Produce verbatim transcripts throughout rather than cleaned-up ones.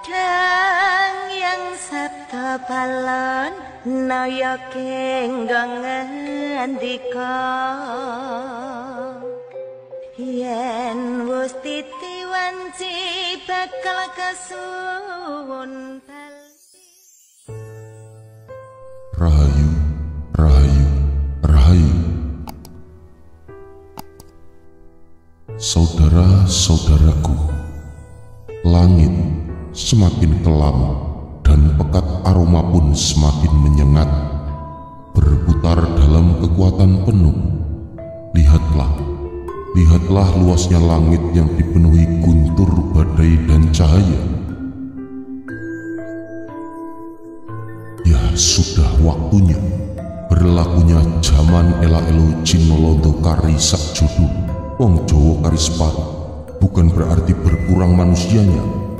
Dang yang sabda balon naya kenggong ngendika yen wis titiwanci bakal kasuwun bali. Rahayu, rahayu, rahayu. Saudara-saudaraku, langit semakin kelam dan pekat aroma pun semakin menyengat, berputar dalam kekuatan penuh. Lihatlah, lihatlah luasnya langit yang dipenuhi guntur badai dan cahaya. Ya sudah waktunya berlakunya zaman ela-elo Cinolondo kari sak jodoh wong Jawa kari sepatu, bukan berarti berkurang manusianya.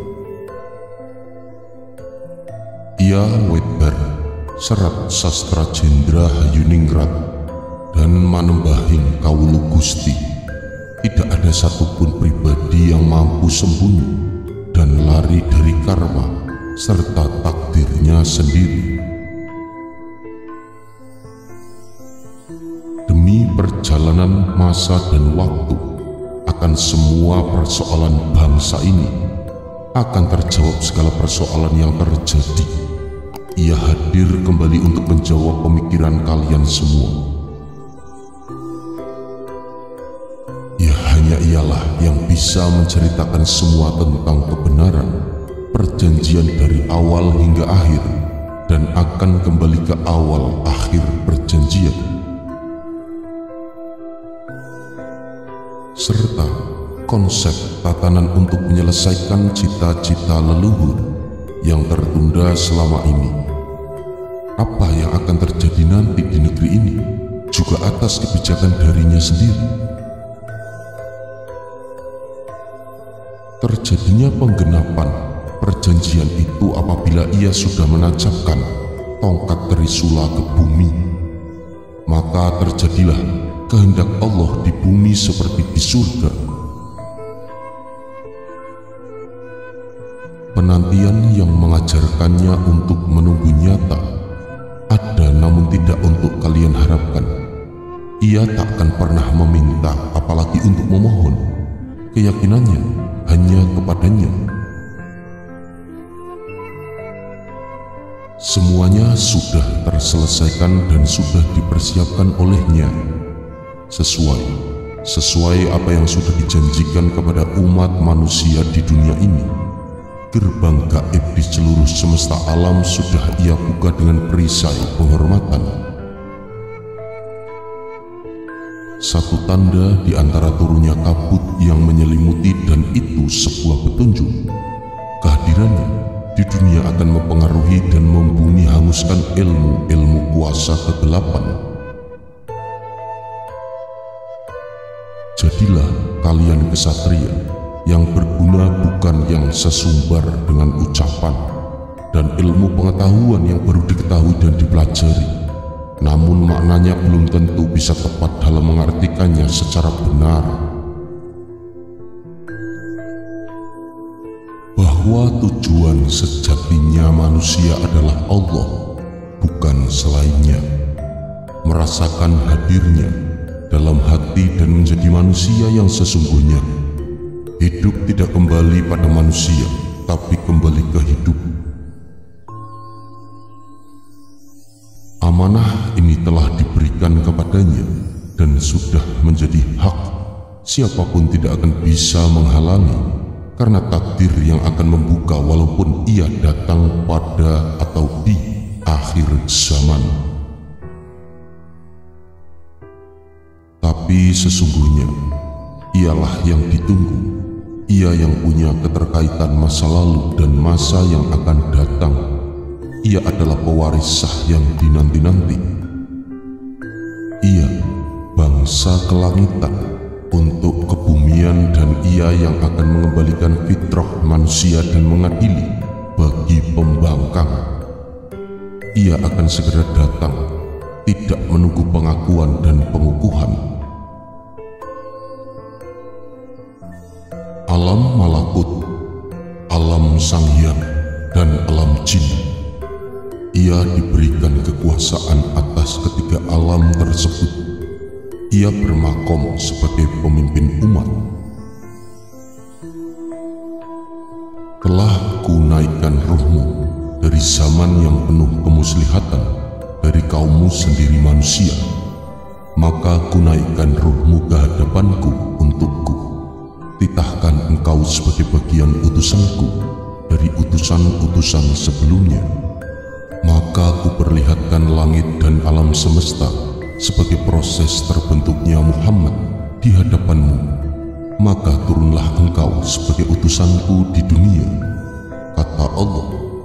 Ia Wedbar, serat sastra Jendra Hayuningrat dan manembahing kawulu Gusti. Tidak ada satupun pribadi yang mampu sembunyi dan lari dari karma serta takdirnya sendiri. Demi perjalanan masa dan waktu, akan semua persoalan bangsa ini akan terjawab segala persoalan yang terjadi. Ia hadir kembali untuk menjawab pemikiran kalian semua. Ya hanya ialah yang bisa menceritakan semua tentang kebenaran, perjanjian dari awal hingga akhir, dan akan kembali ke awal akhir perjanjian. Serta konsep tatanan untuk menyelesaikan cita-cita leluhur yang tertunda selama ini. Apa yang akan terjadi nanti di negeri ini juga atas kebijakan darinya sendiri. Terjadinya penggenapan perjanjian itu apabila ia sudah menancapkan tongkat Trisula ke bumi, maka terjadilah kehendak Allah di bumi seperti di surga. Penantian yang mengajarkannya untuk menunggu nyata ada, namun tidak untuk kalian harapkan. Ia tak akan pernah meminta, apalagi untuk memohon. Keyakinannya hanya kepadanya. Semuanya sudah terselesaikan dan sudah dipersiapkan olehnya, sesuai sesuai apa yang sudah dijanjikan kepada umat manusia di dunia ini. Gerbang gaib di seluruh semesta alam sudah ia buka dengan perisai penghormatan. Satu tanda di antara turunnya kabut yang menyelimuti, dan itu sebuah petunjuk. Kehadirannya di dunia akan mempengaruhi dan membumi hanguskan ilmu-ilmu kuasa kegelapan. Jadilah kalian kesatria yang berguna, bukan yang sesumbar dengan ucapan dan ilmu pengetahuan yang baru diketahui dan dipelajari, namun maknanya belum tentu bisa tepat dalam mengartikannya secara benar. Bahwa tujuan sejatinya manusia adalah Allah, bukan selainnya. Merasakan hadirnya dalam hati dan menjadi manusia yang sesungguhnya. Hidup tidak kembali pada manusia, tapi kembali ke hidup. Amanah ini telah diberikan kepadanya dan sudah menjadi hak. Siapapun tidak akan bisa menghalangi, karena takdir yang akan membuka walaupun ia datang pada atau di akhir zaman. Tapi sesungguhnya ialah yang ditunggu. Ia yang punya keterkaitan masa lalu dan masa yang akan datang. Ia adalah pewaris sah yang dinanti-nanti. Ia bangsa kelangitan untuk kebumian, dan ia yang akan mengembalikan fitrah manusia dan mengadili bagi pembangkang. Ia akan segera datang, tidak menunggu pengakuan dan pengukuhan. Alam malakut, alam sang hyang, dan alam jin. Ia diberikan kekuasaan atas ketiga alam tersebut. Ia bermakom sebagai pemimpin umat. Telah kunaikkan ruhmu dari zaman yang penuh kemuslihatan dari kaummu sendiri manusia, maka kunaikkan ruhmu ke hadapanku untukku. Titahkan engkau sebagai bagian utusanku dari utusan-utusan sebelumnya. Maka kuperlihatkan langit dan alam semesta sebagai proses terbentuknya Muhammad di hadapanmu. Maka turunlah engkau sebagai utusanku di dunia, kata Allah.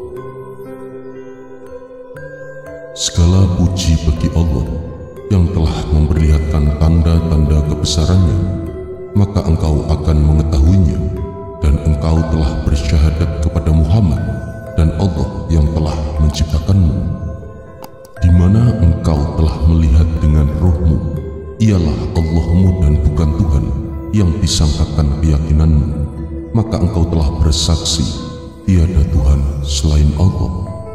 Segala puji bagi Allah yang telah memperlihatkan tanda-tanda kebesarannya, maka engkau akan mengetahuinya, dan engkau telah bersyahadat kepada Muhammad dan Allah yang telah menciptakanmu. Di mana engkau telah melihat dengan rohmu, ialah Allahmu dan bukan Tuhan yang disangkakan keyakinanmu, maka engkau telah bersaksi tiada Tuhan selain Allah.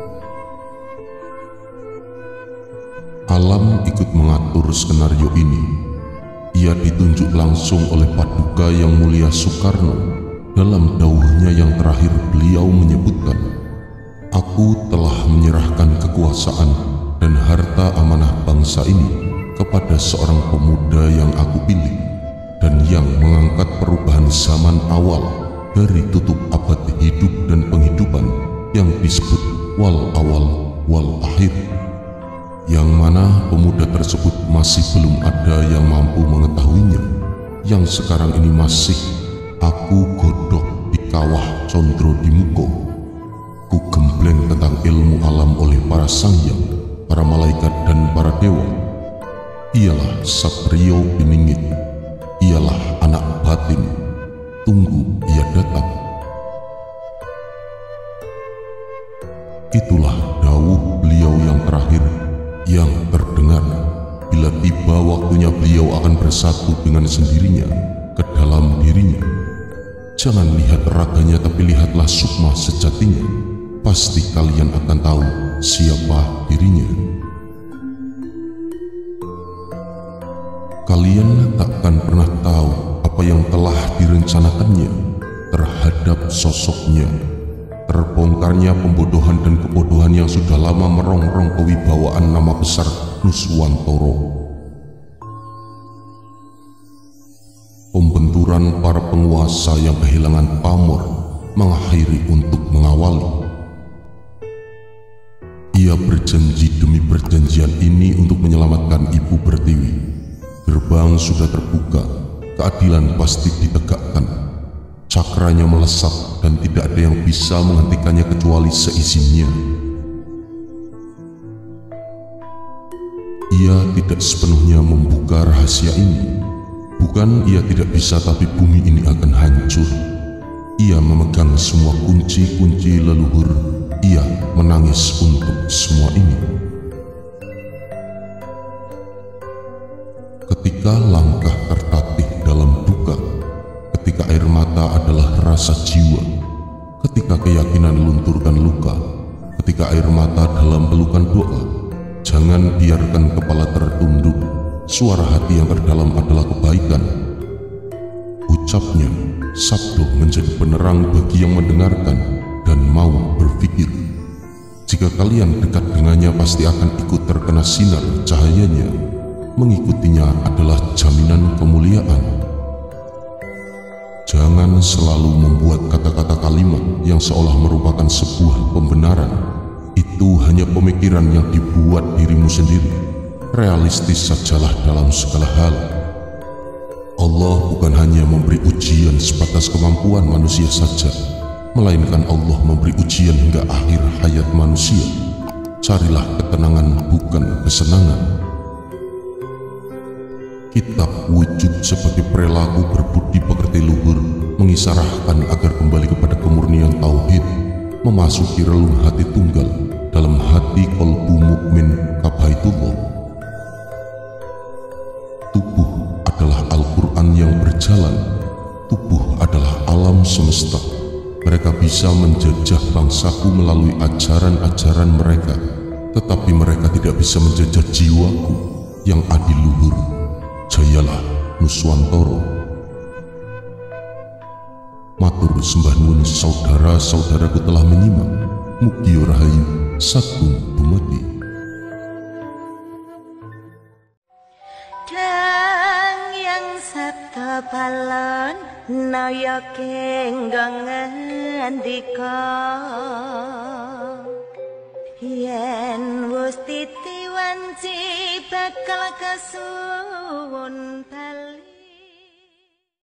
Alam ikut mengatur skenario ini. Ia ditunjuk langsung oleh Paduka Yang Mulia Soekarno. Dalam dauhnya yang terakhir beliau menyebutkan, "Aku telah menyerahkan kekuasaan dan harta amanah bangsa ini kepada seorang pemuda yang aku pilih dan yang mengangkat perubahan zaman awal dari tutup abad hidup dan penghidupan yang disebut wal awal wal akhir, yang mana pemuda tersebut masih belum ada yang mampu mengetahuinya, yang sekarang ini masih aku godok di kawah condro di muko. Ku gembleng tentang ilmu alam oleh para sangyang, para malaikat dan para dewa. Ialah Satrio Piningit, ialah anak batin, tunggu ia datang." Itulah dawuh beliau yang terakhir yang terdengar bila tiba waktunya beliau akan bersatu dengan sendirinya ke dalam dirinya. Jangan lihat raganya, tapi lihatlah sukma sejatinya. Pasti kalian akan tahu siapa dirinya. Kalian takkan pernah tahu apa yang telah direncanakannya terhadap sosoknya. Terbongkarnya pembodohan dan kebodohan yang sudah lama merongrong kewibawaan nama besar Nuswantoro. Pembenturan para penguasa yang kehilangan pamor mengakhiri untuk mengawali. Ia berjanji demi perjanjian ini untuk menyelamatkan Ibu Pertiwi. Gerbang sudah terbuka, keadilan pasti ditegakkan. Cakranya melesat dan tidak ada yang bisa menghentikannya kecuali seizinnya. Ia tidak sepenuhnya membuka rahasia ini. Bukan ia tidak bisa, tapi bumi ini akan hancur. Ia memegang semua kunci-kunci leluhur. Ia menangis untuk semua ini. Ketika langkah tertatih dalam duka, ketika air mata adalah rasa jiwa, ketika keyakinan lunturkan luka, ketika air mata dalam pelukan doa, jangan biarkan kepala tertunduk. Suara hati yang terdalam adalah kebaikan. Ucapnya, sabdo menjadi penerang bagi yang mendengarkan dan mau berpikir. Jika kalian dekat dengannya, pasti akan ikut terkena sinar cahayanya. Mengikutinya adalah jaminan kemuliaan. Jangan selalu membuat kata-kata kalimat yang seolah merupakan sebuah pembenaran. Itu hanya pemikiran yang dibuat dirimu sendiri. Realistis sajalah dalam segala hal. Allah bukan hanya memberi ujian sebatas kemampuan manusia saja, melainkan Allah memberi ujian hingga akhir hayat manusia. Carilah ketenangan, bukan kesenangan. Kitab Wujud sebagai perilaku berbudi pekerti luhur mengisarahkan agar kembali kepada kemurnian tauhid, memasuki relung hati tunggal dalam hati kolbu mukmin kabaitullah. Tubuh adalah Al-Quran yang berjalan. Tubuh adalah alam semesta. Mereka bisa menjajah bangsaku melalui ajaran-ajaran mereka, tetapi mereka tidak bisa menjajah jiwaku yang adiluhur. Jayalah Nuswantara. Matur sembah nuwun saudara-saudaraku telah menyimak. Mugi rahayu sagung dumadi. Dang yang sabda balon naya kenggong ngendika, yen wis titi wanci bakal kasuwun bal